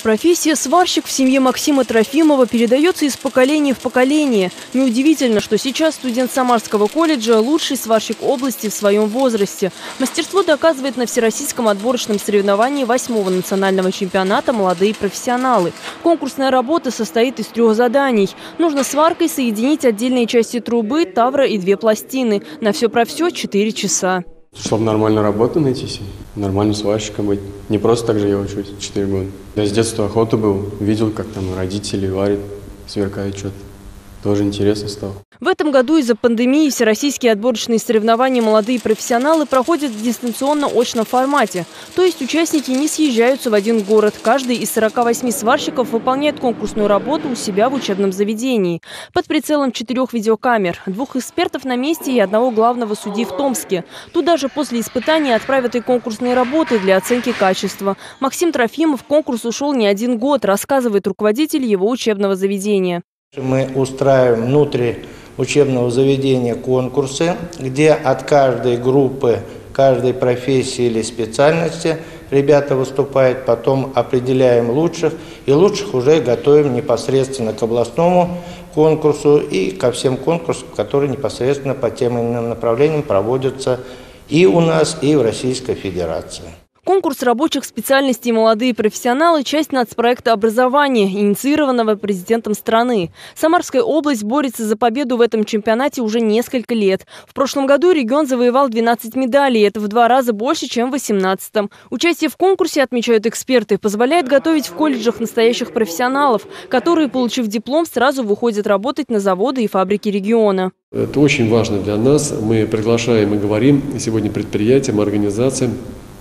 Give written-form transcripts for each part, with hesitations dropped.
Профессия сварщик в семье Максима Трофимова передается из поколения в поколение. Неудивительно, что сейчас студент Самарского колледжа – лучший сварщик области в своем возрасте. Мастерство доказывает на всероссийском отборочном соревновании 8-го национального чемпионата «Молодые профессионалы». Конкурсная работа состоит из 3 заданий. Нужно сваркой соединить отдельные части трубы, тавра и 2 пластины. На все про все 4 часа. Чтобы нормально работу найти себе, нормальным сварщиком быть. Не просто так же я учусь 4 года. Я с детства охота был, видел, как там родители варят, сверкают что-то. Тоже интересно стало. В этом году из-за пандемии всероссийские отборочные соревнования «Молодые профессионалы» проходят в дистанционно-очном формате. То есть участники не съезжаются в один город. Каждый из 48 сварщиков выполняет конкурсную работу у себя в учебном заведении. Под прицелом 4 видеокамер, 2 экспертов на месте и 1 главного судьи в Томске. Туда же после испытаний отправят и конкурсные работы для оценки качества. Максим Трофимов в конкурс ушел не 1 год, рассказывает руководитель его учебного заведения. Мы устраиваем внутри учебного заведения конкурсы, где от каждой группы, каждой профессии или специальности ребята выступают, потом определяем лучших, и лучших уже готовим непосредственно к областному конкурсу и ко всем конкурсам, которые непосредственно по тем или иным направлениям проводятся и у нас, и в Российской Федерации. Конкурс рабочих специальностей «Молодые профессионалы» – часть нацпроекта образования, инициированного президентом страны. Самарская область борется за победу в этом чемпионате уже несколько лет. В прошлом году регион завоевал 12 медалей. Это в 2 раза больше, чем в 2018-м. Участие в конкурсе, отмечают эксперты, позволяет готовить в колледжах настоящих профессионалов, которые, получив диплом, сразу выходят работать на заводы и фабрики региона. Это очень важно для нас. Мы приглашаем и говорим сегодня предприятиям, организациям.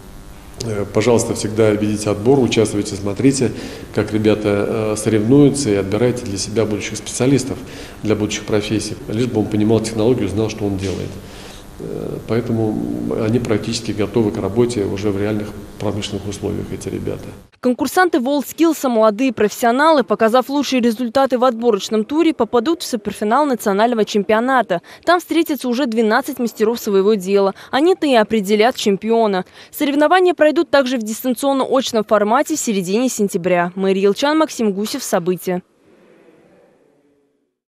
Пожалуйста, всегда ведите отбор, участвуйте, смотрите, как ребята соревнуются и отбирайте для себя будущих специалистов, для будущих профессий, лишь бы он понимал технологию, знал, что он делает. Поэтому они практически готовы к работе уже в реальных промышленных условиях, эти ребята. Конкурсанты WorldSkills, молодые профессионалы, показав лучшие результаты в отборочном туре, попадут в суперфинал национального чемпионата. Там встретятся уже 12 мастеров своего дела. Они-то и определят чемпиона. Соревнования пройдут также в дистанционно-очном формате в середине сентября. Мария Илчан, Максим Гусев. События.